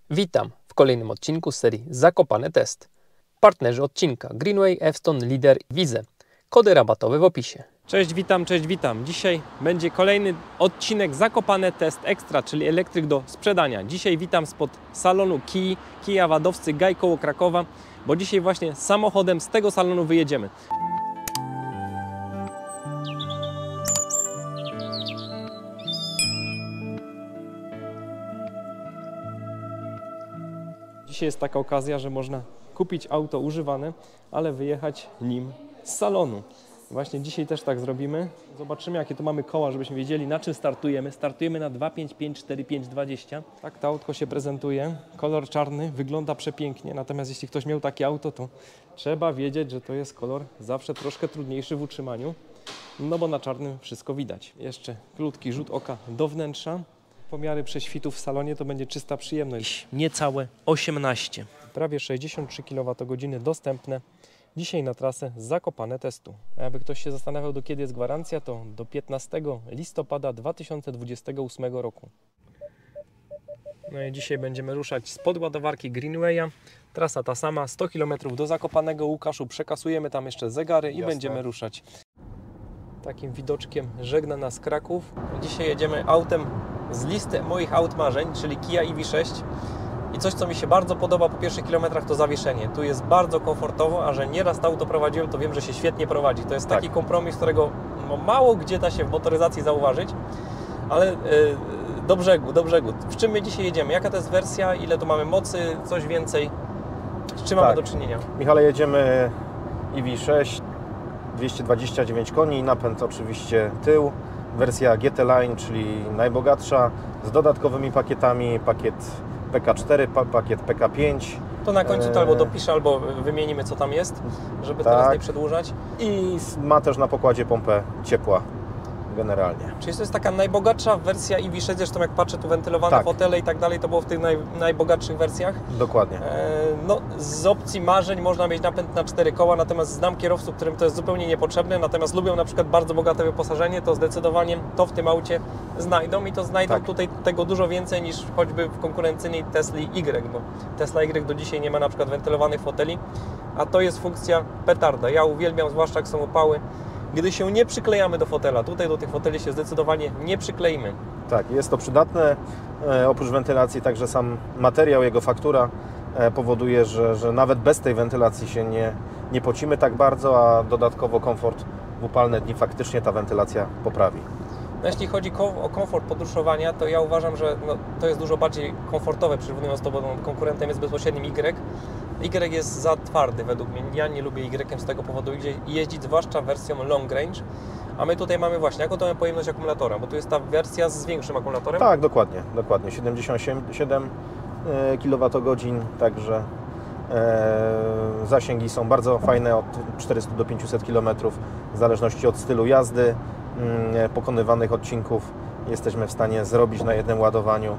Witam w kolejnym odcinku z serii Zakopane Test. Partnerzy odcinka Greenway, F-Stone, Leader i Wize. Kody rabatowe w opisie. Cześć, witam. Dzisiaj będzie kolejny odcinek Zakopane Test Extra, czyli elektryk do sprzedania. Dzisiaj witam spod salonu Kia Wadowscy Gaj koło Krakowa, bo dzisiaj właśnie samochodem z tego salonu wyjedziemy. Dzisiaj jest taka okazja, że można kupić auto używane, ale wyjechać nim z salonu. Właśnie dzisiaj też tak zrobimy. Zobaczymy, jakie tu mamy koła, żebyśmy wiedzieli, na czym startujemy. Startujemy na 255/45/20. Tak to autko się prezentuje. Kolor czarny, wygląda przepięknie. Natomiast jeśli ktoś miał takie auto, to trzeba wiedzieć, że to jest kolor zawsze troszkę trudniejszy w utrzymaniu. No bo na czarnym wszystko widać. Jeszcze krótki rzut oka do wnętrza. Pomiary prześwitów w salonie to będzie czysta przyjemność. Niecałe 18. Prawie 63 kWh dostępne dzisiaj na trasę Zakopane Testu. A jakby ktoś się zastanawiał, do kiedy jest gwarancja, to do 15 listopada 2028 roku. No i dzisiaj będziemy ruszać spod ładowarki Greenwaya. Trasa ta sama, 100 km do Zakopanego. Łukaszu, przekasujemy tam jeszcze zegary i będziemy ruszać. Takim widoczkiem żegna nas Kraków. Dzisiaj jedziemy autem z listy moich aut marzeń, czyli Kia EV6. I coś, co mi się bardzo podoba po pierwszych kilometrach, to zawieszenie. Tu jest bardzo komfortowo, a że nieraz to auto prowadziłem, to wiem, że się świetnie prowadzi. To jest taki kompromis, którego mało gdzie da się w motoryzacji zauważyć, ale do brzegu. W czym my dzisiaj jedziemy? Jaka to jest wersja? Ile tu mamy mocy? Coś więcej? Z czym mamy do czynienia? Michale, jedziemy EV6, 229 koni, napęd oczywiście tył. Wersja GT Line, czyli najbogatsza, z dodatkowymi pakietami, pakiet PK4, pakiet PK5. To na końcu to albo dopiszę, albo wymienimy, co tam jest, żeby teraz nie przedłużać. I ma też na pokładzie pompę ciepła generalnie. Czyli to jest taka najbogatsza wersja EV6, zresztą jak patrzę tu wentylowane fotele i tak dalej, to było w tych najbogatszych wersjach. Dokładnie. No, z opcji marzeń można mieć napęd na 4 koła, natomiast znam kierowców, którym to jest zupełnie niepotrzebne, natomiast lubią na przykład bardzo bogate wyposażenie, to zdecydowanie to w tym aucie znajdą i to znajdą tutaj tego dużo więcej niż choćby w konkurencyjnej Tesli Y, bo Tesla Y do dzisiaj nie ma na przykład wentylowanych foteli, a to jest funkcja petarda. Ja uwielbiam, zwłaszcza jak są opały, gdy się nie przyklejamy do fotela. Tutaj do tych foteli się zdecydowanie nie przykleimy. Tak, jest to przydatne. Oprócz wentylacji także sam materiał, jego faktura powoduje, że nawet bez tej wentylacji się nie pocimy tak bardzo, a dodatkowo komfort w upalne dni faktycznie ta wentylacja poprawi. No, jeśli chodzi o komfort podróżowania, to ja uważam, że to jest dużo bardziej komfortowe, przyrównując to, bo konkurentem jest bezpośrednim Y. Y jest za twardy według mnie. Ja nie lubię Y z tego powodu jeździć, zwłaszcza wersją long range. A my tutaj mamy właśnie, jaką to mamy pojemność akumulatora, bo tu jest ta wersja z większym akumulatorem. Tak, dokładnie. 77 kWh, także zasięgi są bardzo fajne, od 400 do 500 km, w zależności od stylu jazdy, pokonywanych odcinków jesteśmy w stanie zrobić na jednym ładowaniu.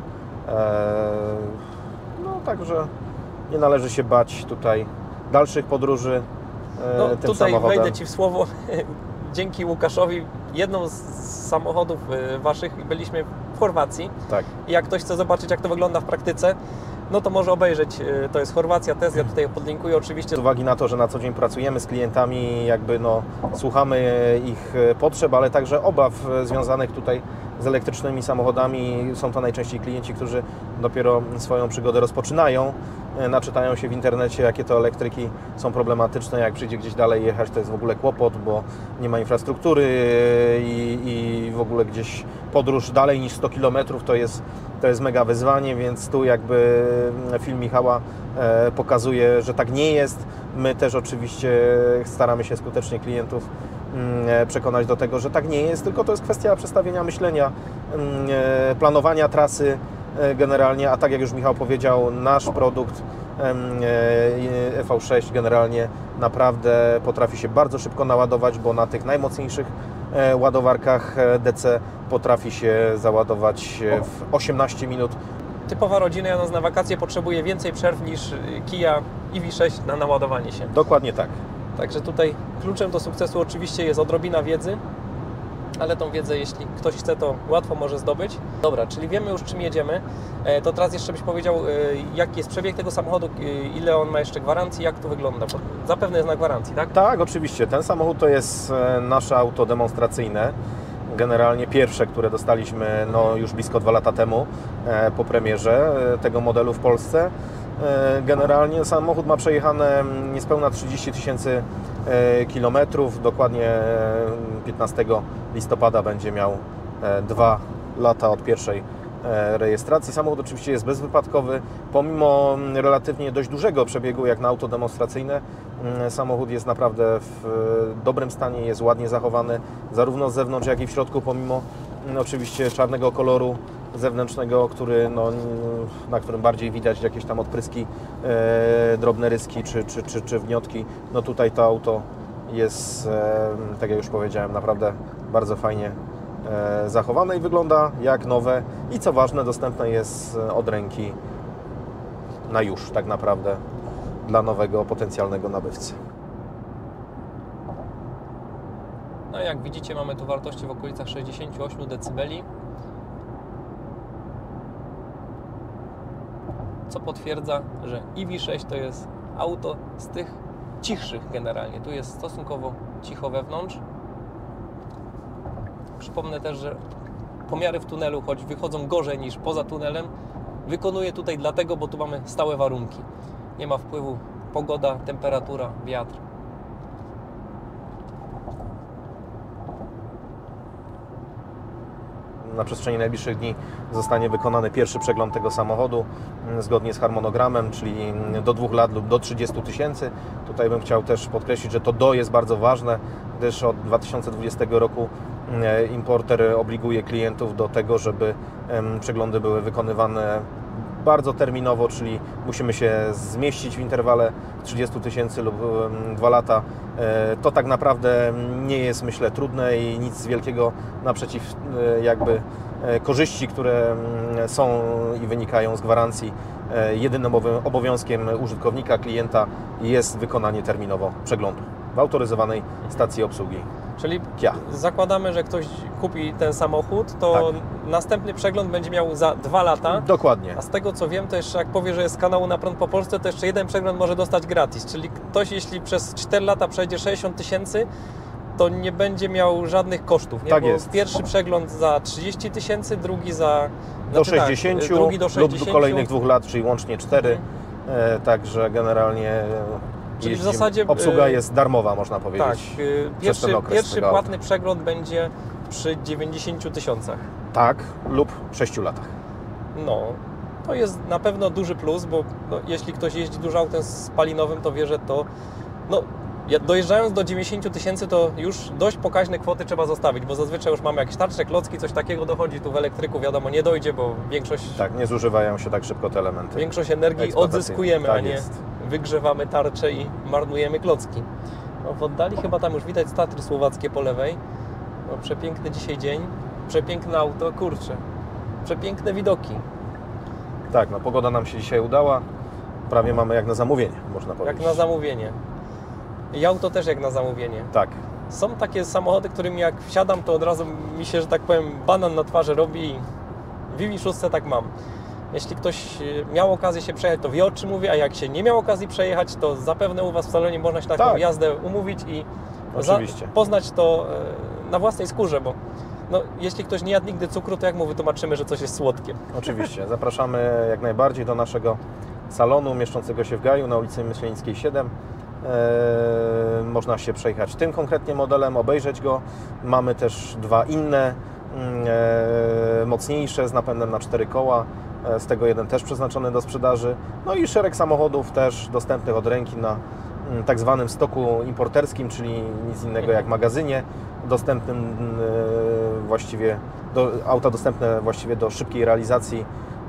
No także nie należy się bać tutaj dalszych podróży tym tutaj samochodem. Wejdę Ci w słowo. Dzięki Łukaszowi, jedną z samochodów Waszych byliśmy w Chorwacji. Tak. I jak ktoś chce zobaczyć, jak to wygląda w praktyce, no to może obejrzeć. To jest Chorwacja Test, ja tutaj podlinkuję oczywiście. Z uwagi na to, że na co dzień pracujemy z klientami, jakby słuchamy ich potrzeb, ale także obaw związanych tutaj z elektrycznymi samochodami. Są to najczęściej klienci, którzy dopiero swoją przygodę rozpoczynają. Naczytają się w internecie, jakie to elektryki są problematyczne, jak przyjdzie gdzieś dalej jechać, to jest w ogóle kłopot, bo nie ma infrastruktury i w ogóle gdzieś podróż dalej niż 100 km to jest mega wyzwanie, więc tu jakby film Michała pokazuje, że tak nie jest. My też oczywiście staramy się skutecznie klientów przekonać do tego, że tak nie jest, tylko to jest kwestia przestawienia myślenia, planowania trasy generalnie, a tak jak już Michał powiedział, nasz produkt EV6 generalnie naprawdę potrafi się bardzo szybko naładować, bo na tych najmocniejszych ładowarkach DC potrafi się załadować w 18 minut. Typowa rodzina jadąc na wakacje potrzebuje więcej przerw niż Kia EV6 na naładowanie się. Dokładnie tak. Także tutaj kluczem do sukcesu oczywiście jest odrobina wiedzy, ale tą wiedzę, jeśli ktoś chce, to łatwo może zdobyć. Dobra, czyli wiemy już, czym jedziemy. To teraz jeszcze byś powiedział, jaki jest przebieg tego samochodu, ile on ma jeszcze gwarancji, jak to wygląda? Bo zapewne jest na gwarancji, tak? Tak, oczywiście. Ten samochód to jest nasze auto demonstracyjne. Generalnie pierwsze, które dostaliśmy już blisko 2 lata temu po premierze tego modelu w Polsce. Generalnie samochód ma przejechane niespełna 30 000 kilometrów. Dokładnie 15 listopada będzie miał 2 lata od pierwszej rejestracji. Samochód oczywiście jest bezwypadkowy. Pomimo relatywnie dość dużego przebiegu jak na auto demonstracyjne, samochód jest naprawdę w dobrym stanie, jest ładnie zachowany zarówno z zewnątrz, jak i w środku, pomimo oczywiście czarnego koloru zewnętrznego, na którym bardziej widać jakieś tam odpryski, drobne ryski czy wgniotki. Tutaj to auto jest, tak jak już powiedziałem, naprawdę bardzo fajnie zachowane i wygląda jak nowe i co ważne, dostępne jest od ręki na już tak naprawdę dla nowego potencjalnego nabywcy. No jak widzicie, mamy tu wartości w okolicach 68 dB, co potwierdza, że EV6 to jest auto z tych cichszych generalnie. Tu jest stosunkowo cicho wewnątrz. Przypomnę też, że pomiary w tunelu, choć wychodzą gorzej niż poza tunelem, wykonuję tutaj dlatego, bo tu mamy stałe warunki. Nie ma wpływu pogoda, temperatura, wiatr. Na przestrzeni najbliższych dni zostanie wykonany pierwszy przegląd tego samochodu zgodnie z harmonogramem, czyli do 2 lat lub do 30 000. Tutaj bym chciał też podkreślić, że to do jest bardzo ważne, gdyż od 2020 roku importer obliguje klientów do tego, żeby przeglądy były wykonywane bardzo terminowo, czyli musimy się zmieścić w interwale 30 000 lub 2 lata. To tak naprawdę nie jest, myślę, trudne i nic wielkiego naprzeciw jakby korzyści, które są i wynikają z gwarancji. Jedynym obowiązkiem użytkownika, klienta jest wykonanie terminowo przeglądu w autoryzowanej stacji obsługi. Czyli Kia. Zakładamy, że ktoś kupi ten samochód, to Tak. Następny przegląd będzie miał za 2 lata. Dokładnie. A z tego co wiem, to jeszcze jak powie, że jest z kanału Na Prąd po Polsce, to jeszcze jeden przegląd może dostać gratis. Czyli ktoś, jeśli przez 4 lata przejdzie 60 000, to nie będzie miał żadnych kosztów. Nie? Tak Bo jest. Pierwszy przegląd za 30 000, drugi Do 60, drugi do 60 lub do kolejnych 2 lat, czyli łącznie 4. Także generalnie Czyli w zasadzie obsługa jest darmowa, można powiedzieć. Tak, przez ten okres pierwszy tego płatny auta. przegląd będzie przy 90 000. Tak, lub 6 latach. No, to jest na pewno duży plus, bo jeśli ktoś jeździ dużo autem spalinowym, to wie, że to dojeżdżając do 90 000, to już dość pokaźne kwoty trzeba zostawić, bo zazwyczaj już mamy jakieś tarcze, klocki, coś takiego dochodzi. Tu w elektryku wiadomo nie dojdzie, bo większość Tak, nie zużywają się tak szybko te elementy. Większość energii eksploatacyjnej. odzyskujemy, Tak a nie jest. wygrzewamy tarczę i marnujemy klocki. No, w oddali chyba tam już widać Tatry słowackie po lewej. No, przepiękny dzisiaj dzień, przepiękne auto, kurczę, przepiękne widoki. Tak, pogoda nam się dzisiaj udała. Prawie mamy jak na zamówienie, można powiedzieć. Jak na zamówienie. I auto też jak na zamówienie. Tak. Są takie samochody, którymi jak wsiadam, to od razu mi się, że tak powiem, banan na twarzy robi i w Iwi-6 tak mam. Jeśli ktoś miał okazję się przejechać, to wie, o czym mówię, a jak się nie miał okazji przejechać, to zapewne u Was w salonie można się taką Tak. jazdę umówić i Oczywiście. poznać to na własnej skórze, bo jeśli ktoś nie jadł nigdy cukru, to jak mu wytłumaczymy, że coś jest słodkie? Oczywiście. Zapraszamy jak najbardziej do naszego salonu mieszczącego się w Gaju na ulicy Myślenickiej 7. Można się przejechać tym konkretnie modelem, obejrzeć go. Mamy też 2 inne, mocniejsze, z napędem na 4 koła. Z tego jeden też przeznaczony do sprzedaży. No i szereg samochodów też dostępnych od ręki na tak zwanym stoku importerskim, czyli nic innego jak magazynie, dostępnym właściwie, auta dostępne właściwie do szybkiej realizacji.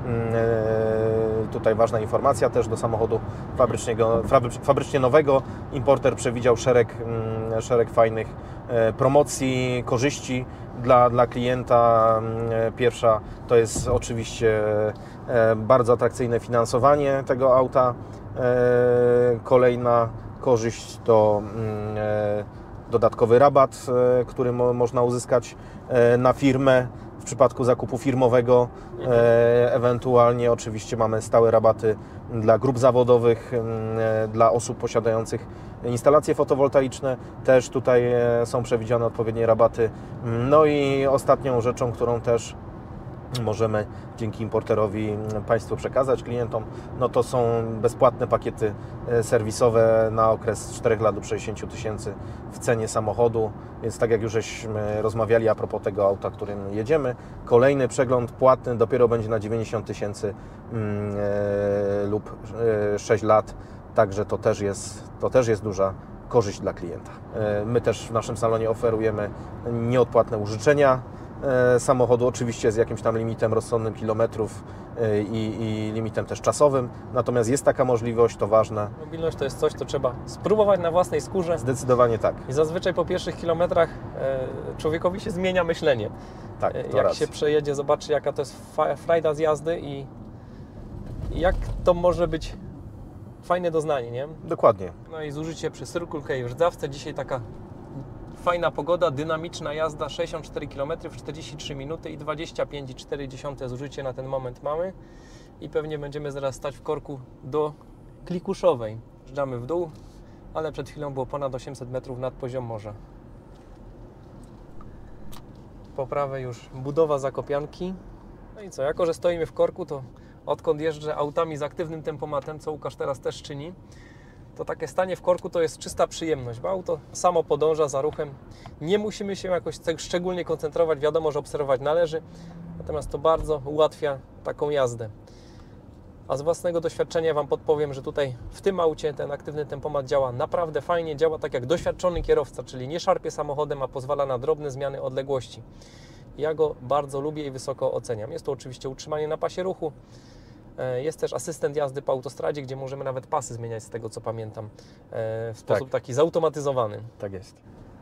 Tutaj ważna informacja też do samochodu fabrycznie nowego. Importer przewidział szereg fajnych promocji, korzyści dla klienta. Pierwsza to jest oczywiście bardzo atrakcyjne finansowanie tego auta. Kolejna korzyść to dodatkowy rabat, który można uzyskać na firmę w przypadku zakupu firmowego. Ewentualnie oczywiście mamy stałe rabaty dla grup zawodowych, dla osób posiadających instalacje fotowoltaiczne. Też tutaj są przewidziane odpowiednie rabaty. No i ostatnią rzeczą, którą też możemy dzięki importerowi Państwu przekazać klientom, no to są bezpłatne pakiety serwisowe na okres 4 lat do 60 tysięcy w cenie samochodu, więc tak jak już żeśmy rozmawiali a propos tego auta, którym jedziemy, kolejny przegląd płatny dopiero będzie na 90 tysięcy lub 6 lat, także to też jest duża korzyść dla klienta. My też w naszym salonie oferujemy nieodpłatne użyczenia samochodu, oczywiście z jakimś tam limitem rozsądnym kilometrów i limitem też czasowym, natomiast jest taka możliwość, to ważne. Mobilność to jest coś, co trzeba spróbować na własnej skórze. Zdecydowanie tak. I zazwyczaj po pierwszych kilometrach człowiekowi się zmienia myślenie. Tak, to jak racja. się przejedzie, zobaczy jaka to jest frajda z jazdy i jak to może być fajne doznanie, nie? Dokładnie. No i zużycie przy Circle K w Rdzawce. Dzisiaj taka fajna pogoda, dynamiczna jazda, 64 km w 43 minuty i 25,4 zużycie na ten moment mamy. I pewnie będziemy zaraz stać w korku do Klikuszowej. Zjeżdżamy w dół, ale przed chwilą było ponad 800 metrów nad poziom morza. Po prawej już budowa Zakopianki. No i co, jako że stoimy w korku, to odkąd jeżdżę autami z aktywnym tempomatem, co Łukasz teraz też czyni, to takie stanie w korku to jest czysta przyjemność, bo auto samo podąża za ruchem. Nie musimy się jakoś szczególnie koncentrować, wiadomo, że obserwować należy, natomiast to bardzo ułatwia taką jazdę. A z własnego doświadczenia Wam podpowiem, że tutaj w tym aucie ten aktywny tempomat działa naprawdę fajnie, działa tak jak doświadczony kierowca, czyli nie szarpie samochodem, a pozwala na drobne zmiany odległości. Ja go bardzo lubię i wysoko oceniam. Jest to oczywiście utrzymanie na pasie ruchu. Jest też asystent jazdy po autostradzie, gdzie możemy nawet pasy zmieniać, z tego co pamiętam, w sposób taki zautomatyzowany. Tak jest.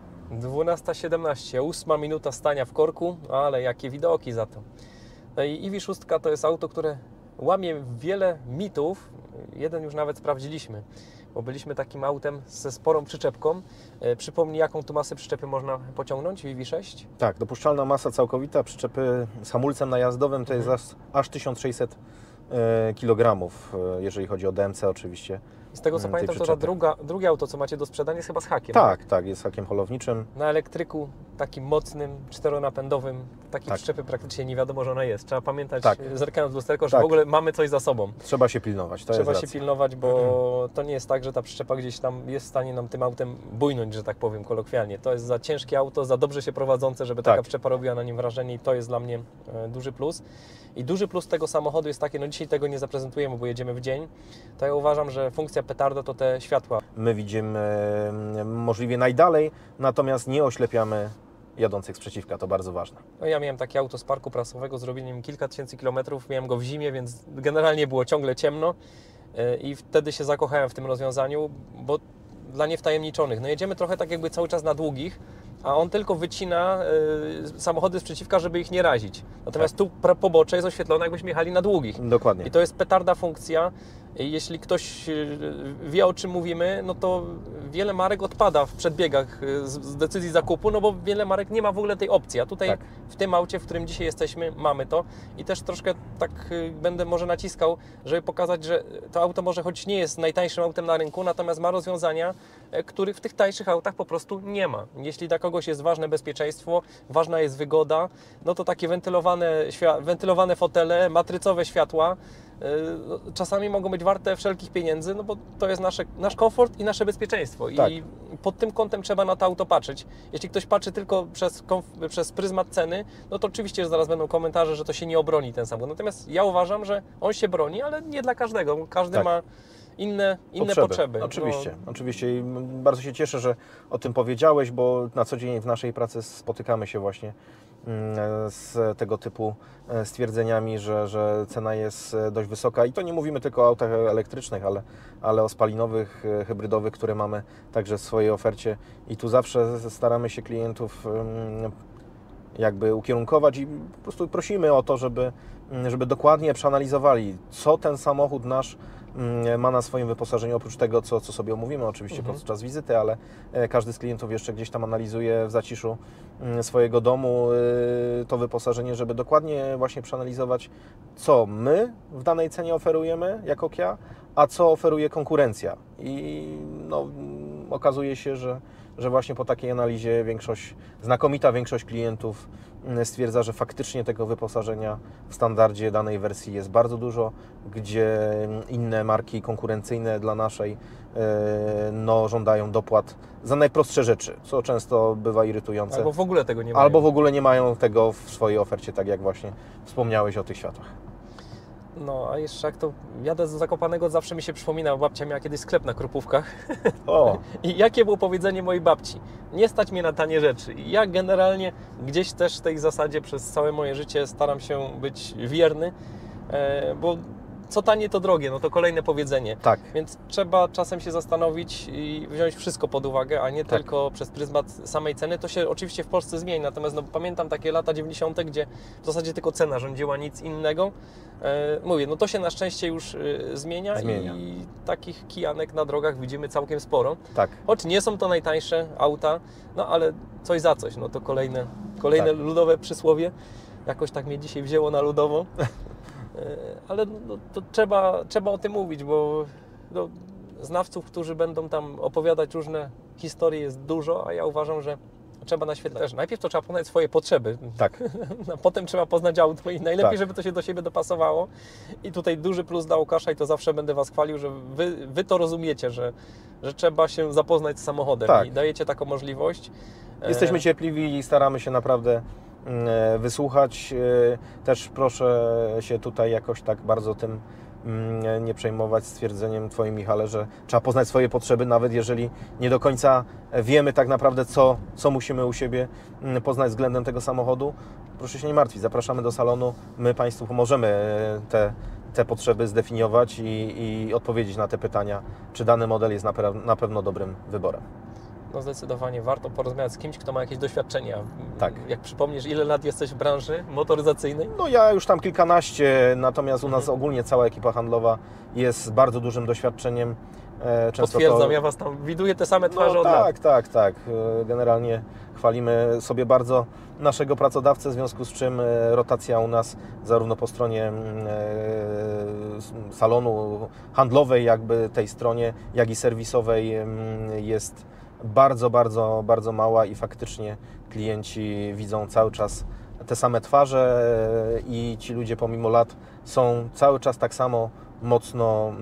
12:17, 8 minuta stania w korku, ale jakie widoki za to. No i Iwi6 to jest auto, które łamie wiele mitów. Jeden już nawet sprawdziliśmy, bo byliśmy takim autem ze sporą przyczepką. Przypomnij, jaką tu masę przyczepy można pociągnąć w Iwi6? Tak, dopuszczalna masa całkowita przyczepy z hamulcem najazdowym to jest aż 1600 kg, jeżeli chodzi o DMC oczywiście. Z tego co pamiętam, to drugie auto, co macie do sprzedania, jest chyba z hakiem. Tak, jest hakiem holowniczym. Na elektryku takim mocnym, czteronapędowym, takiej przyczepy praktycznie nie wiadomo, że ona jest. Trzeba pamiętać, zerkając w lusterko, że w ogóle mamy coś za sobą. Trzeba się pilnować, Trzeba się pilnować, bo to nie jest tak, że ta przyczepa gdzieś tam jest w stanie nam tym autem bujnąć, że tak powiem kolokwialnie. To jest za ciężkie auto, za dobrze się prowadzące, żeby taka przyczepa robiła na nim wrażenie i to jest dla mnie duży plus. I duży plus tego samochodu jest taki, no dzisiaj tego nie zaprezentujemy, bo jedziemy w dzień, to ja uważam, że funkcja petardo to te światła. My widzimy możliwie najdalej, natomiast nie oślepiamy jadących sprzeciwka, to bardzo ważne. No ja miałem takie auto z parku prasowego, zrobiłem nim kilka tysięcy kilometrów, miałem go w zimie, więc generalnie było ciągle ciemno i wtedy się zakochałem w tym rozwiązaniu, bo dla niewtajemniczonych, no jedziemy trochę tak jakby cały czas na długich, a on tylko wycina samochody z przeciwka, żeby ich nie razić. Natomiast tu pobocze jest oświetlone, jakbyśmy jechali na długich. Dokładnie. I to jest petarda funkcja. Jeśli ktoś wie, o czym mówimy, no to wiele marek odpada w przedbiegach z decyzji zakupu, no bo wiele marek nie ma w ogóle tej opcji. A tutaj w tym aucie, w którym dzisiaj jesteśmy, mamy to. I też troszkę tak będę może naciskał, żeby pokazać, że to auto może choć nie jest najtańszym autem na rynku, natomiast ma rozwiązania, których w tych tańszych autach po prostu nie ma. Jeśli dla kogoś jest ważne bezpieczeństwo, ważna jest wygoda, no to takie wentylowane fotele, matrycowe światła czasami mogą być warte wszelkich pieniędzy, no bo to jest nasz komfort i nasze bezpieczeństwo. I pod tym kątem trzeba na to auto patrzeć. Jeśli ktoś patrzy tylko przez pryzmat ceny, no to oczywiście, że zaraz będą komentarze, że to się nie obroni ten samochód. Natomiast ja uważam, że on się broni, ale nie dla każdego. Każdy ma inne potrzeby. Oczywiście i bardzo się cieszę, że o tym powiedziałeś, bo na co dzień w naszej pracy spotykamy się właśnie z tego typu stwierdzeniami, że cena jest dość wysoka i to nie mówimy tylko o autach elektrycznych, ale o spalinowych, hybrydowych, które mamy także w swojej ofercie i tu zawsze staramy się klientów jakby ukierunkować i po prostu prosimy o to, żeby dokładnie przeanalizowali, co ten samochód nasz ma na swoim wyposażeniu, oprócz tego, co sobie omówimy oczywiście podczas wizyty, ale każdy z klientów jeszcze gdzieś tam analizuje w zaciszu swojego domu to wyposażenie, żeby dokładnie właśnie przeanalizować, co my w danej cenie oferujemy jako Kia, a co oferuje konkurencja. I no, okazuje się, że właśnie po takiej analizie znakomita większość klientów stwierdza, że faktycznie tego wyposażenia w standardzie danej wersji jest bardzo dużo, gdzie inne marki konkurencyjne dla naszej no, żądają dopłat za najprostsze rzeczy, co często bywa irytujące. Albo w ogóle tego nie mają. Albo w ogóle nie mają tego w swojej ofercie, tak jak właśnie wspomniałeś o tych światłach. No, a jeszcze jak to jadę z Zakopanego, zawsze mi się przypomina, babcia miała kiedyś sklep na Krupówkach. O. I jakie było powiedzenie mojej babci? Nie stać mnie na tanie rzeczy. I ja generalnie gdzieś też tej zasadzie przez całe moje życie staram się być wierny, bo co tanie, to drogie, no to kolejne powiedzenie. Tak. Więc trzeba czasem się zastanowić i wziąć wszystko pod uwagę, a nie tylko przez pryzmat samej ceny. To się oczywiście w Polsce zmieni, natomiast no, pamiętam takie lata 90., gdzie w zasadzie tylko cena rządziła, nic innego. Mówię, no to się na szczęście już zmienia. I takich kijanek na drogach widzimy całkiem sporo. Tak. Choć nie są to najtańsze auta, no ale coś za coś, no to kolejne tak. Ludowe przysłowie. Jakoś tak mnie dzisiaj wzięło na ludowo. Ale no, to trzeba o tym mówić, bo no, znawców, którzy będą tam opowiadać różne historie, jest dużo, a ja uważam, że trzeba naświetlać. Najpierw to trzeba poznać swoje potrzeby, tak. A potem trzeba poznać auto i najlepiej, żeby to się do siebie dopasowało. I tutaj duży plus dla Łukasza i to zawsze będę Was chwalił, że Wy to rozumiecie, że trzeba się zapoznać z samochodem i dajecie taką możliwość. Jesteśmy cierpliwi i staramy się naprawdę wysłuchać. Też proszę się tutaj jakoś tak bardzo tym nie przejmować stwierdzeniem Twoim, Michale, że trzeba poznać swoje potrzeby, nawet jeżeli nie do końca wiemy tak naprawdę, co musimy u siebie poznać względem tego samochodu. Proszę się nie martwić, zapraszamy do salonu, my Państwu pomożemy te potrzeby zdefiniować i odpowiedzieć na te pytania, czy dany model jest na pewno dobrym wyborem. No zdecydowanie warto porozmawiać z kimś, kto ma jakieś doświadczenia. Tak. Jak przypomnisz, ile lat jesteś w branży motoryzacyjnej? No ja już tam kilkanaście, natomiast u nas ogólnie cała ekipa handlowa jest z bardzo dużym doświadczeniem. Często potwierdzam, ja Was tam widuję te same twarze od lat. Tak. Generalnie chwalimy sobie bardzo naszego pracodawcę, w związku z czym rotacja u nas zarówno po stronie salonu handlowej, jakby tej stronie, jak i serwisowej jest bardzo mała i faktycznie klienci widzą cały czas te same twarze i ci ludzie pomimo lat są cały czas tak samo mocno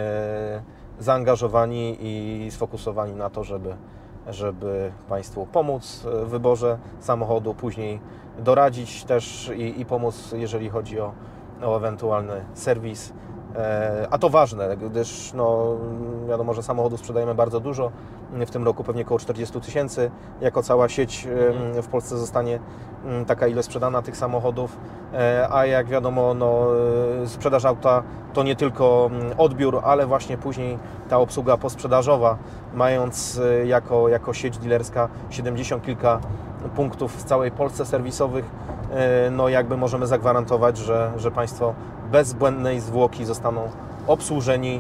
zaangażowani i sfokusowani na to, żeby Państwu pomóc w wyborze samochodu, później doradzić też i pomóc, jeżeli chodzi o ewentualny serwis. A to ważne, gdyż no, wiadomo, że samochodów sprzedajemy bardzo dużo. W tym roku pewnie około 40 000. Jako cała sieć w Polsce zostanie taka ilość sprzedana tych samochodów. A jak wiadomo, no, sprzedaż auta to nie tylko odbiór, ale właśnie później ta obsługa posprzedażowa, mając jako sieć dealerska 70 kilka punktów w całej Polsce serwisowych, no jakby możemy zagwarantować, że Państwo bez błędnej zwłoki zostaną obsłużeni.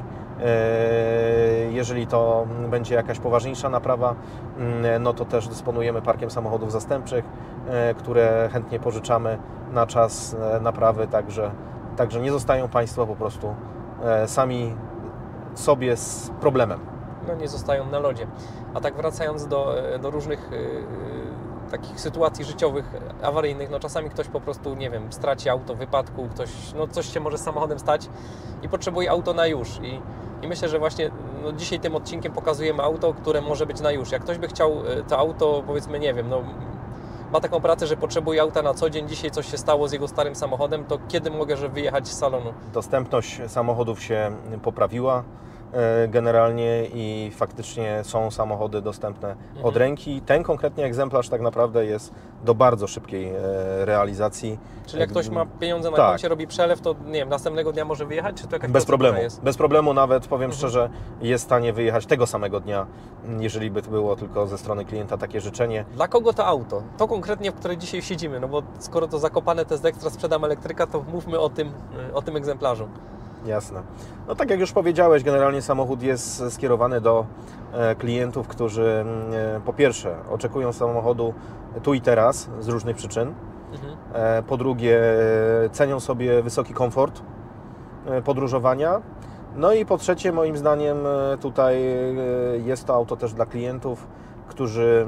Jeżeli to będzie jakaś poważniejsza naprawa, no to też dysponujemy parkiem samochodów zastępczych, które chętnie pożyczamy na czas naprawy, także nie zostają Państwo po prostu sami sobie z problemem. No nie zostają na lodzie. A tak wracając do różnych takich sytuacji życiowych, awaryjnych, no czasami ktoś po prostu, nie wiem, straci auto w wypadku, coś się może z samochodem stać i potrzebuje auto na już. I myślę, że właśnie no dzisiaj tym odcinkiem pokazujemy auto, które może być na już. Jak ktoś by chciał to auto, powiedzmy, nie wiem, no ma taką pracę, że potrzebuje auta na co dzień, dzisiaj coś się stało z jego starym samochodem, to kiedy mogę wyjechać z salonu? Dostępność samochodów się poprawiła generalnie i faktycznie są samochody dostępne od ręki. Ten konkretnie egzemplarz tak naprawdę jest do bardzo szybkiej realizacji. Czyli jak ktoś ma pieniądze na koncie, robi przelew, to nie wiem, następnego dnia może wyjechać? Czy to jakaś bez problemu. Jest? Bez problemu, nawet powiem szczerze, jest w stanie wyjechać tego samego dnia, jeżeli by to było tylko ze strony klienta takie życzenie. Dla kogo to auto? To konkretnie, w której dzisiaj siedzimy, no bo skoro to Zakopane, to jest ekstra, sprzedam elektryka, to mówmy o tym egzemplarzu. Jasne. No tak jak już powiedziałeś, generalnie samochód jest skierowany do klientów, którzy po pierwsze oczekują samochodu tu i teraz z różnych przyczyn, po drugie cenią sobie wysoki komfort podróżowania, no i po trzecie moim zdaniem tutaj jest to auto też dla klientów, którzy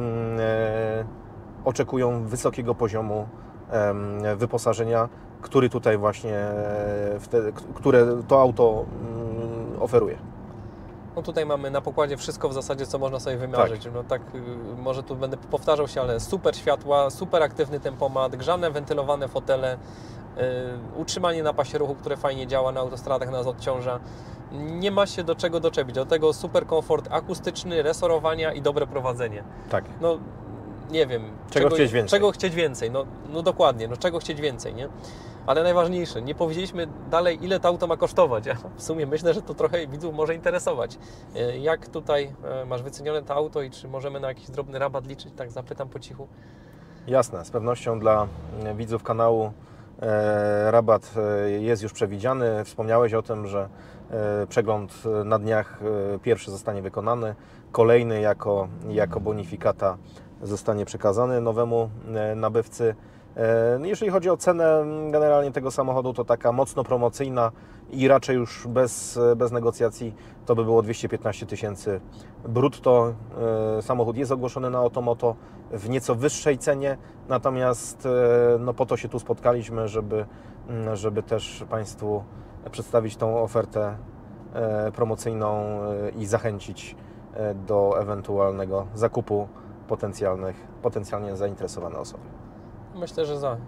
oczekują wysokiego poziomu wyposażenia, który tutaj właśnie, które to auto oferuje. No tutaj mamy na pokładzie wszystko w zasadzie, co można sobie wymarzyć. Tak. No tak, może tu będę powtarzał się, ale super światła, super aktywny tempomat, grzane, wentylowane fotele, utrzymanie na pasie ruchu, które fajnie działa na autostradach, nas odciąża. Nie ma się do czego doczepić. Do tego super komfort akustyczny, resorowania i dobre prowadzenie. Tak. No nie wiem. Czego chcieć więcej? Czego chcieć więcej? No dokładnie, no czego chcieć więcej, nie? Ale najważniejsze, nie powiedzieliśmy dalej, ile to auto ma kosztować. Ja w sumie myślę, że to trochę widzów może interesować. Jak tutaj masz wycenione to auto i czy możemy na jakiś drobny rabat liczyć? Tak zapytam po cichu. Jasne, z pewnością dla widzów kanału rabat jest już przewidziany. Wspomniałeś o tym, że przegląd na dniach pierwszy zostanie wykonany, kolejny jako bonifikata zostanie przekazany nowemu nabywcy. Jeżeli chodzi o cenę generalnie tego samochodu, to taka mocno promocyjna i raczej już bez negocjacji to by było 215 000 brutto. Samochód jest ogłoszony na Otomoto w nieco wyższej cenie, natomiast no, po to się tu spotkaliśmy, żeby też Państwu przedstawić tą ofertę promocyjną i zachęcić do ewentualnego zakupu potencjalnie zainteresowane osoby. Myślę, że za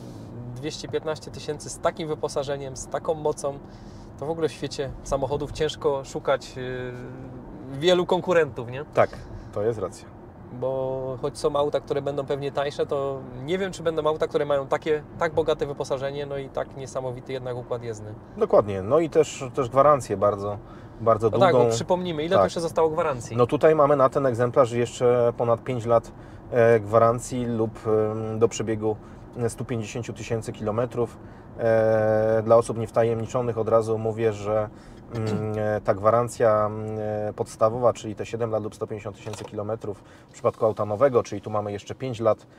215 000 z takim wyposażeniem, z taką mocą, to w ogóle w świecie samochodów ciężko szukać wielu konkurentów, nie? Tak, to jest racja. Bo choć są auta, które będą pewnie tańsze, to nie wiem, czy będą auta, które mają tak bogate wyposażenie, no i tak niesamowity jednak układ jezdny. Dokładnie, no i też gwarancję bardzo No długą. tak, bo przypomnijmy, ile Tak. to jeszcze zostało gwarancji? No tutaj mamy na ten egzemplarz jeszcze ponad 5 lat gwarancji lub do przebiegu 150 000 kilometrów. Dla osób niewtajemniczonych od razu mówię, że ta gwarancja podstawowa, czyli te 7 lat lub 150 000 kilometrów w przypadku auta nowego, czyli tu mamy jeszcze 5 lat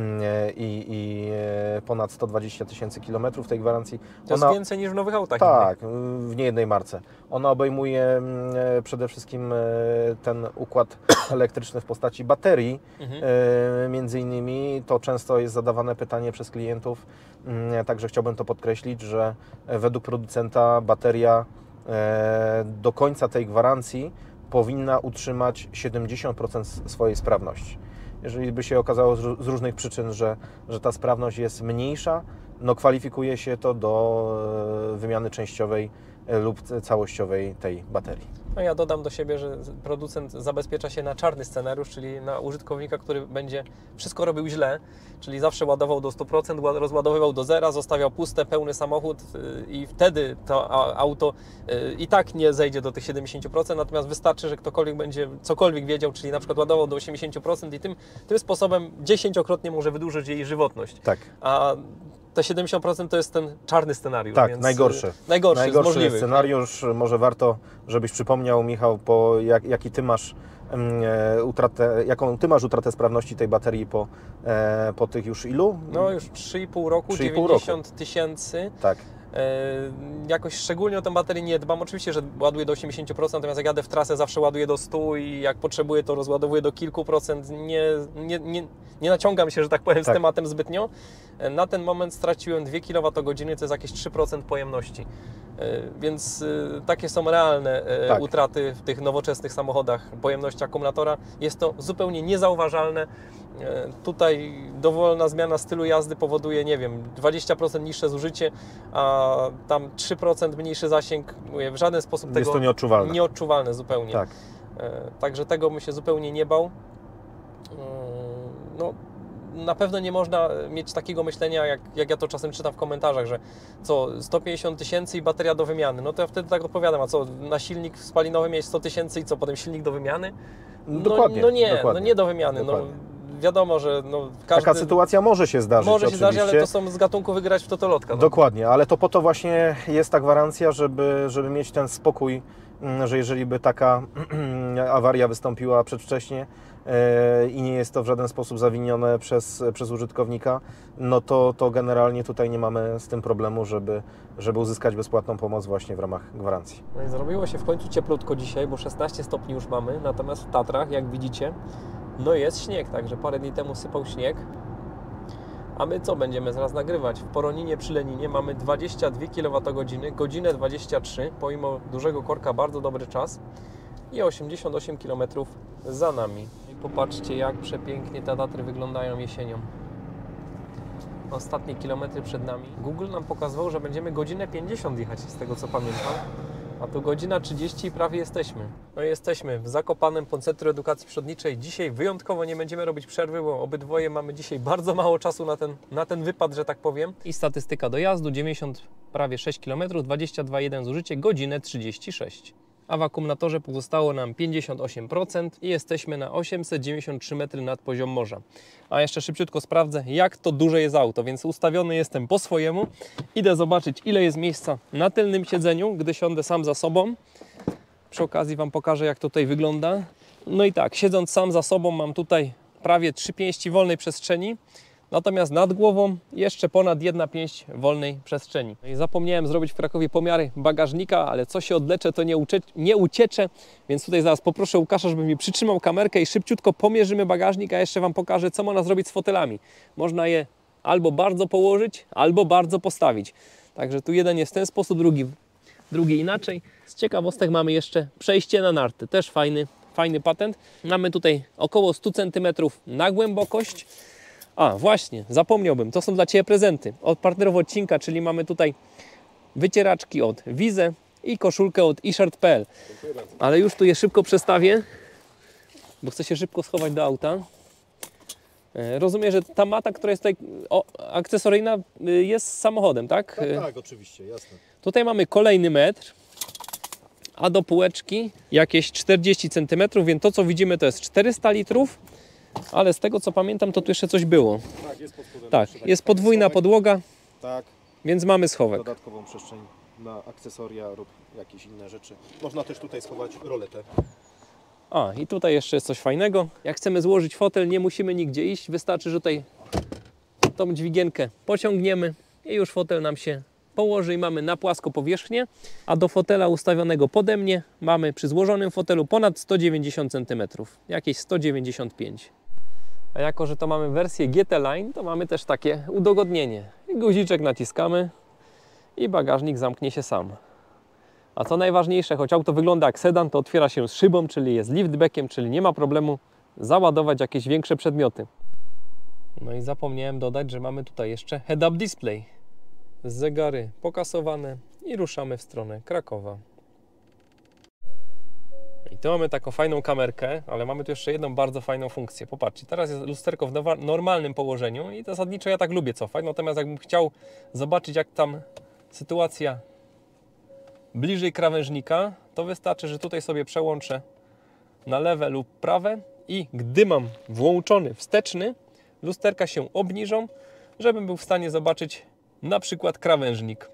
i ponad 120 000 kilometrów tej gwarancji. To jest więcej niż w nowych autach. Tak, w niejednej marce. Ona obejmuje przede wszystkim ten układ elektryczny w postaci baterii. Między innymi to często jest zadawane pytanie przez klientów, także chciałbym to podkreślić, że według producenta bateria do końca tej gwarancji powinna utrzymać 70% swojej sprawności. Jeżeli by się okazało z różnych przyczyn, że ta sprawność jest mniejsza, no kwalifikuje się to do wymiany częściowej lub całościowej tej baterii. No ja dodam do siebie, że producent zabezpiecza się na czarny scenariusz, czyli na użytkownika, który będzie wszystko robił źle, czyli zawsze ładował do 100%, rozładowywał do zera, zostawiał puste, pełny samochód i wtedy to auto i tak nie zejdzie do tych 70%, natomiast wystarczy, że ktokolwiek będzie cokolwiek wiedział, czyli na przykład ładował do 80% i tym sposobem 10-krotnie może wydłużyć jej żywotność. Tak. A te 70% to jest ten czarny scenariusz. Tak, więc najgorszy z możliwych. scenariusz. Może warto, żebyś przypomniał, Michał, jaką ty masz utratę sprawności tej baterii po tych już ilu? No już 3,5 roku, 3,5 90 000. Tak. Jakoś szczególnie o tę baterię nie dbam. Oczywiście, że ładuję do 80%, natomiast jak jadę w trasę, zawsze ładuję do 100 i jak potrzebuję, to rozładowuję do kilku procent. Nie naciągam się, że tak powiem, z tematem zbytnio. Na ten moment straciłem 2 kWh, to jest jakieś 3% pojemności. Więc takie są realne utraty w tych nowoczesnych samochodach pojemności akumulatora. Jest to zupełnie niezauważalne. Tutaj dowolna zmiana stylu jazdy powoduje, nie wiem, 20% niższe zużycie, a tam 3% mniejszy zasięg. Mówię, w żaden sposób tego... Jest to nieodczuwalne. Nieodczuwalne zupełnie. Tak. Także tego bym się zupełnie nie bał. No, na pewno nie można mieć takiego myślenia, jak ja to czasem czytam w komentarzach, że co, 150 000 i bateria do wymiany. No to ja wtedy tak odpowiadam, a co, na silnik spalinowy mieć 100 000 i co, potem silnik do wymiany? Dokładnie. No nie do wymiany. No, wiadomo, że no, każdy... Taka sytuacja może się zdarzyć. Może się zdarzyć, oczywiście. ale to są z gatunku wygrać w totolotka. No. Dokładnie, ale to po to właśnie jest ta gwarancja, żeby mieć ten spokój, że jeżeli by taka awaria wystąpiła przedwcześnie i nie jest to w żaden sposób zawinione przez użytkownika, no to generalnie tutaj nie mamy z tym problemu, żeby uzyskać bezpłatną pomoc właśnie w ramach gwarancji. No i zrobiło się w końcu cieplutko dzisiaj, bo 16 stopni już mamy, natomiast w Tatrach, jak widzicie, no jest śnieg, także parę dni temu sypał śnieg. A my co będziemy zaraz nagrywać? W Poroninie przy Leninie mamy 22 kWh, godzinę 23, pomimo dużego korka bardzo dobry czas i 88 km za nami. I popatrzcie, jak przepięknie te Tatry wyglądają jesienią. Ostatnie kilometry przed nami. Google nam pokazywał, że będziemy godzinę 50 jechać, z tego co pamiętam. A tu godzina 30 i prawie jesteśmy. No i jesteśmy w Zakopanem po Centrum Edukacji Przyrodniczej. Dzisiaj wyjątkowo nie będziemy robić przerwy, bo obydwoje mamy dzisiaj bardzo mało czasu na ten wypad, że tak powiem. I statystyka dojazdu 90 prawie 6 km, 22,1 zużycie, godzinę 36. A w akumulatorze pozostało nam 58% i jesteśmy na 893 metry nad poziom morza. A jeszcze szybciutko sprawdzę, jak to duże jest auto, więc ustawiony jestem po swojemu. Idę zobaczyć, ile jest miejsca na tylnym siedzeniu, gdy siądę sam za sobą. Przy okazji Wam pokażę, jak to tutaj wygląda. No i tak, siedząc sam za sobą, mam tutaj prawie 3 pięści wolnej przestrzeni. Natomiast nad głową jeszcze ponad 1 pięść wolnej przestrzeni. No i zapomniałem zrobić w Krakowie pomiary bagażnika, ale co się odleczę, to nie ucieczę. Więc tutaj zaraz poproszę Łukasza, żeby mi przytrzymał kamerkę i szybciutko pomierzymy bagażnik, a jeszcze Wam pokażę, co można zrobić z fotelami. Można je albo bardzo położyć, albo bardzo postawić. Także tu jeden jest w ten sposób, drugi inaczej. Z ciekawostek mamy jeszcze przejście na narty. Też fajny patent. Mamy tutaj około 100 cm na głębokość. A, właśnie, zapomniałbym, to są dla Ciebie prezenty od partnerów odcinka, czyli mamy tutaj wycieraczki od Wize i koszulkę od eShirt.pl. Ale już tu je szybko przestawię, bo chcę się szybko schować do auta. Rozumiem, że ta mata, która jest tutaj akcesoryjna, jest z samochodem, tak? Tak, oczywiście, jasne. Tutaj mamy kolejny metr, a do półeczki jakieś 40 cm, więc to, co widzimy, to jest 400 litrów. Ale z tego co pamiętam, to tu jeszcze coś było. Tak, jest pod spodem. Tak, jest podwójna podłoga, Tak, więc mamy schowek. dodatkową przestrzeń na akcesoria lub jakieś inne rzeczy. Można też tutaj schować roletę. A, i tutaj jeszcze jest coś fajnego. Jak chcemy złożyć fotel, nie musimy nigdzie iść. Wystarczy, że tutaj tą dźwigienkę pociągniemy i już fotel nam się położy i mamy na płasko powierzchnię. A do fotela ustawionego pode mnie mamy przy złożonym fotelu ponad 190 cm. Jakieś 195 cm. A jako, że to mamy wersję GT Line, to mamy też takie udogodnienie. Guziczek naciskamy i bagażnik zamknie się sam. A co najważniejsze, choć auto wygląda jak sedan, to otwiera się z szybą, czyli jest liftbackiem, czyli nie ma problemu załadować jakieś większe przedmioty. No i zapomniałem dodać, że mamy tutaj jeszcze head-up display. Zegary pokasowane i ruszamy w stronę Krakowa. I tu mamy taką fajną kamerkę, ale mamy tu jeszcze jedną bardzo fajną funkcję. Popatrzcie, teraz jest lusterko w normalnym położeniu i zasadniczo ja tak lubię cofać, natomiast jakbym chciał zobaczyć, jak tam sytuacja bliżej krawężnika, to wystarczy, że tutaj sobie przełączę na lewe lub prawe i gdy mam włączony wsteczny, lusterka się obniżą, żebym był w stanie zobaczyć na przykład krawężnik.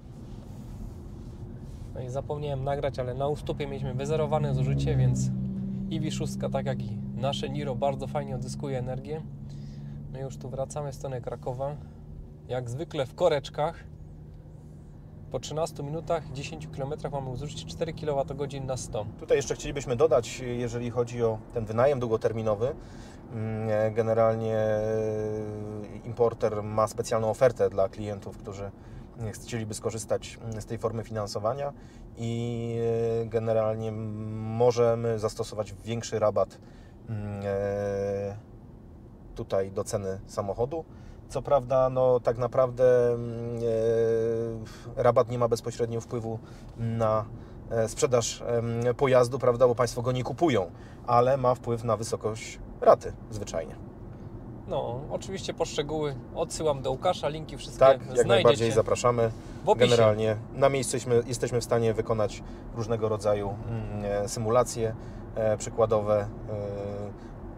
No i zapomniałem nagrać, ale na ustupie mieliśmy wyzerowane zużycie, więc i Wiszuska, tak jak i nasze Niro, bardzo fajnie odzyskuje energię. My już tu wracamy w stronę Krakowa. Jak zwykle w koreczkach. Po 13 minutach, 10 km mamy zużycie 4 kWh na 100. Tutaj jeszcze chcielibyśmy dodać, jeżeli chodzi o ten wynajem długoterminowy, generalnie importer ma specjalną ofertę dla klientów, którzy chcieliby skorzystać z tej formy finansowania i generalnie możemy zastosować większy rabat tutaj do ceny samochodu. Co prawda, no tak naprawdę rabat nie ma bezpośrednio wpływu na sprzedaż pojazdu, prawda, bo Państwo go nie kupują, ale ma wpływ na wysokość raty zwyczajnie. No, oczywiście poszczegóły odsyłam do Łukasza, linki wszystkie tak, jak znajdziecie najbardziej zapraszamy. W opisie. Generalnie na miejscu jesteśmy w stanie wykonać różnego rodzaju symulacje przykładowe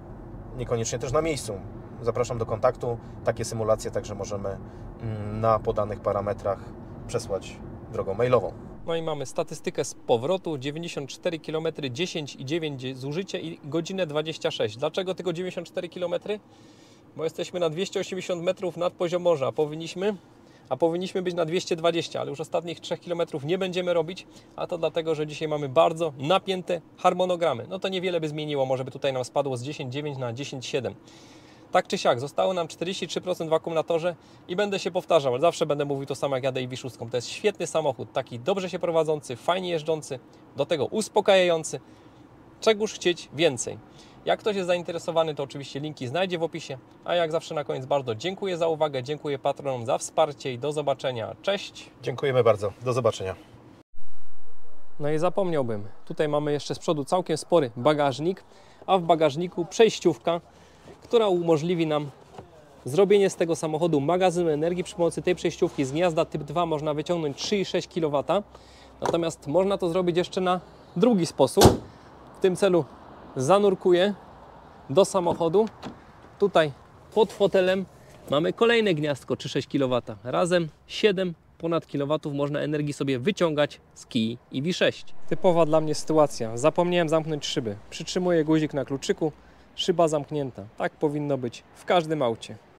niekoniecznie też na miejscu. Zapraszam do kontaktu. Takie symulacje także możemy na podanych parametrach przesłać drogą mailową. No i mamy statystykę z powrotu, 94 km, 10,9 zużycie i godzinę 26. Dlaczego tylko 94 km? Bo jesteśmy na 280 metrów nad poziom morza, a powinniśmy być na 220, ale już ostatnich 3 km nie będziemy robić, a to dlatego, że dzisiaj mamy bardzo napięte harmonogramy. No to niewiele by zmieniło, może by tutaj nam spadło z 10,9 na 10,7. Tak czy siak, zostało nam 43% w akumulatorze i będę się powtarzał, zawsze będę mówił to samo jak jadę EV6. To jest świetny samochód, taki dobrze się prowadzący, fajnie jeżdżący, do tego uspokajający. Czegóż chcieć więcej. Jak ktoś jest zainteresowany, to oczywiście linki znajdzie w opisie, a jak zawsze na koniec bardzo dziękuję za uwagę, dziękuję patronom za wsparcie i do zobaczenia. Cześć! Dziękujemy bardzo. Do zobaczenia. No i zapomniałbym, tutaj mamy jeszcze z przodu całkiem spory bagażnik, a w bagażniku przejściówka, która umożliwi nam zrobienie z tego samochodu magazynu energii. Przy pomocy tej przejściówki z gniazda typ 2 można wyciągnąć 3,6 kW. Natomiast można to zrobić jeszcze na drugi sposób. W tym celu zanurkuję do samochodu. Tutaj pod fotelem mamy kolejne gniazdko 3,6 kW. Razem 7 ponad kilowatów można energii sobie wyciągać z kij EV6. Typowa dla mnie sytuacja. Zapomniałem zamknąć szyby. Przytrzymuję guzik na kluczyku. Szyba zamknięta. Tak powinno być w każdym aucie.